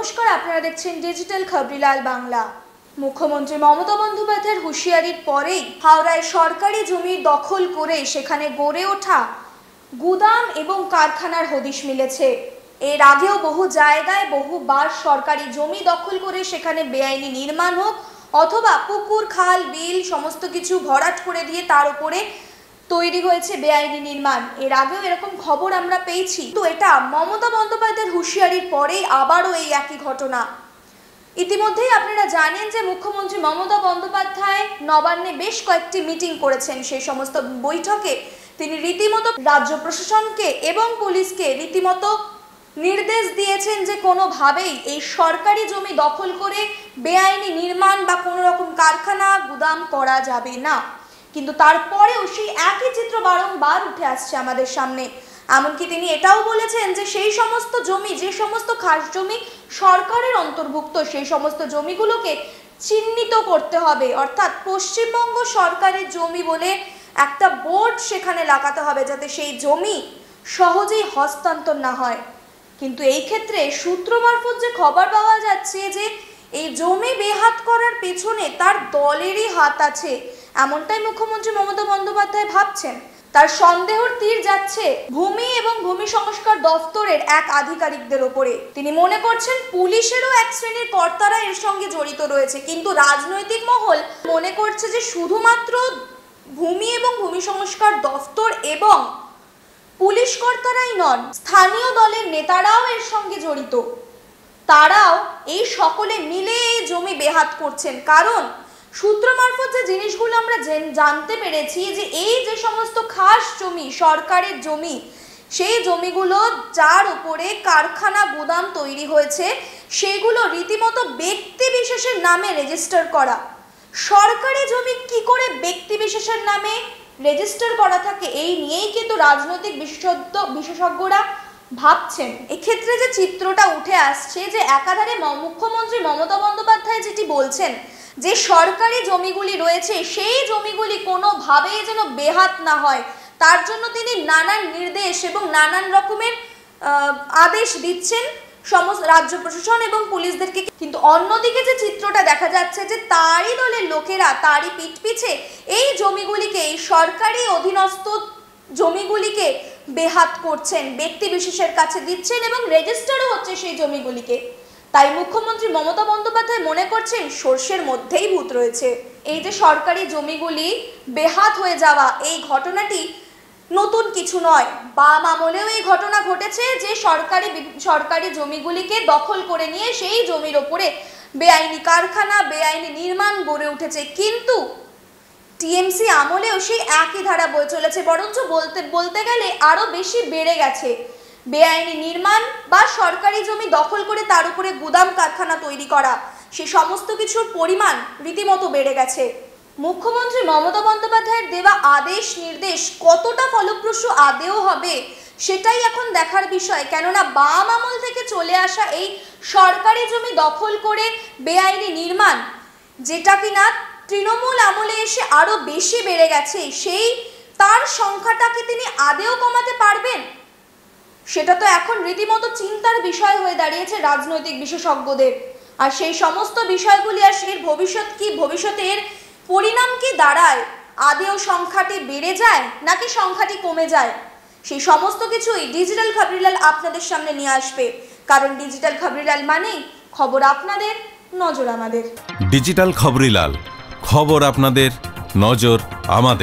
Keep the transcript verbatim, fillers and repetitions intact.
নমস্কার, আপনারা দেখছেন ডিজিটাল খবরিলাল বাংলা। মুখ্যমন্ত্রী মমতা বন্দ্যোপাধ্যায়ের হুঁশিয়ারির পরেই হাওড়ায় সরকারি জমি দখল করে সেখানে গড়ে ওঠা গুদাম এবং কারখানার হদিশ মিলেছে। এর আগেও বহু জায়গায় বহুবার সরকারি জমি দখল করে সেখানে বেআইনি নির্মাণ হোক অথবা পুকুর খাল বিল সমস্ত কিছু ভরাট করে দিয়ে তার উপরে তৈরি হয়েছে বেআইনি নির্মাণ। এর আগেও এরকম খবর আমরা পেয়েছি। তো এটা মমতা বন্দ্যোপাধ্যায়ের হুঁশিয়ারির পরেই আবারও এই একই ঘটনা। ইতিমধ্যেই আপনারা জানেন যে মুখ্যমন্ত্রী মমতা বন্দ্যোপাধ্যায় নবান্নে বেশ কয়েকটি মিটিং করেছেন। সেই সমস্ত বৈঠকে তিনি রীতিমতো রাজ্য প্রশাসনকে এবং পুলিশকে রীতিমতো নির্দেশ দিয়েছেন যে কোনোভাবেই এই সরকারি জমি দখল করে বেআইনি নির্মাণ বা কোনো রকম কারখানা গুদাম করা যাবে না। কিন্তু তারপরেও সেই একই চিত্র বারংবার উঠে আসছে আমাদের সামনে। এমনকি তিনি এটাও বলেছেন যে সেই সমস্ত জমি, যে সমস্ত খাস জমি সরকারের অন্তর্ভুক্ত, সেই সমস্ত জমিগুলোকে চিহ্নিত করতে হবে, অর্থাৎ পশ্চিমবঙ্গ সরকারের জমি বলে একটা বোর্ড সেখানে লাগাতে হবে যাতে সেই জমি সহজেই হস্তান্তর না হয়। কিন্তু এই ক্ষেত্রে সূত্র মারফত যে খবর পাওয়া যাচ্ছে যে এই জমি বেহাত করার পেছনে তার দলেরই হাত আছে, এমনটাই মুখ্যমন্ত্রী মমতা বন্দ্যোপাধ্যায় ভাবছেন। তার সন্দেহর তীর যাচ্ছে ভূমি এবং ভূমি সংস্কার দফতরের এক আধিকারিকদের ওপরে। তিনি মনে করছেন পুলিশেরও এক শ্রেণীর কর্তারা এর সঙ্গে জড়িত রয়েছে, কিন্তু রাজনৈতিক মহল মনে করছে যে শুধুমাত্র ভূমি এবং ভূমি সংস্কার দফতর এবং পুলিশ কর্তারাই নন, স্থানীয় দলের নেতারাও এর সঙ্গে জড়িত। তারাও এই সকলে মিলে এই জমি বেহাত করছেন। কারণ সূত্র মারফত যে জিনিসগুলো আমরা জানতে পেরেছি যে এই যে সমস্ত খাস জমি সরকারের জমি, সেই জমিগুলো যার উপরে কারখানা গুদাম তৈরি হয়েছে সেগুলো রীতিমতো ব্যক্তি বিশেষের নামে রেজিস্টার করা। সরকারি জমি কি করে ব্যক্তি বিশেষের নামে রেজিস্টার করা থাকে, এই নিয়েই কিন্তু রাজনৈতিক বিশেষজ্ঞ বিশেষজ্ঞরা ভাবছেন। এক্ষেত্রে যে চিত্রটা উঠে আসছে যে একাধারে মুখ্যমন্ত্রী মমতা বন্দ্যোপাধ্যায় যেটি বলছেন যে সরকারি জমিগুলি রয়েছে সেই জমিগুলি কোনোভাবেই যেন বেহাত না হয়, তার জন্য তিনি নানান নির্দেশ এবং নানান রকমের আদেশ দিচ্ছেন সমস্ত রাজ্য প্রশাসন এবং পুলিশদেরকে। কিন্তু অন্যদিকে যে চিত্রটা দেখা যাচ্ছে যে তারই দলের লোকেরা তারই পিঠ পিছে এই জমিগুলিকে, এই সরকারি অধীনস্থ জমিগুলিকে বেহাত করছেন, ব্যক্তি বিশেষের কাছে দিচ্ছেন এবং রেজিস্টারও হচ্ছে সেই জমিগুলিকে। তাই মুখ্যমন্ত্রী মমতা বন্দ্যোপাধ্যায় মনে করছেন সর্ষের মধ্যেই ভূত রয়েছে। এই যে সরকারি জমিগুলি বেহাত হয়ে যাওয়া, এই ঘটনাটি নতুন কিছু নয়। বাম আমলেও এই ঘটনা ঘটেছে যে সরকারি সরকারি জমিগুলিকে দখল করে নিয়ে সেই জমির ওপরে বেআইনি কারখানা, বেআইনি নির্মাণ গড়ে উঠেছে। কিন্তু টিএমসি আমলেও সেই একই ধারা বয়ে চলেছে, বরঞ্চ বলতে বলতে গেলে আরো বেশি বেড়ে গেছে। বেআইনি নির্মাণ বা সরকারি জমি দখল করে তার উপরে গুদাম কারখানা তৈরি করা, সে সমস্ত কিছুর পরিমাণ রীতিমতো বেড়ে গেছে। মুখ্যমন্ত্রী মমতা বন্দ্যোপাধ্যায়ের দেওয়া আদেশ নির্দেশ কতটা ফলপ্রসূ আদেও হবে সেটাই এখন দেখার বিষয়। কেননা বাম আমল থেকে চলে আসা এই সরকারি জমি দখল করে বেআইনি নির্মাণ, যেটা কিনা তৃণমূল আমলে এসে আরো বেশি বেড়ে গেছে, সেই তার সংখ্যাটাকে তিনি আদেও কমাতে পারবেন, সেটা তো এখন রীতিমতো চিন্তার বিষয় হয়ে দাঁড়িয়েছে রাজনৈতিক বিশেষজ্ঞদের। আর সেই সমস্ত বিষয়গুলি আর এর ভবিষ্যৎ কি, ভবিষ্যতের পরিণাম কি দাঁড়ায়, আদেও সংখ্যাটি বেড়ে যায় নাকি সংখ্যাটি কমে যায়, সেই সমস্ত কিছুই ডিজিটাল খবরিলাল আপনাদের সামনে নিয়ে আসবে। কারণ ডিজিটাল খবরিলাল মানেই খবর আপনাদের, নজর আমাদের। ডিজিটাল খবরিলাল, খবর আপনাদের, নজর আমাদের।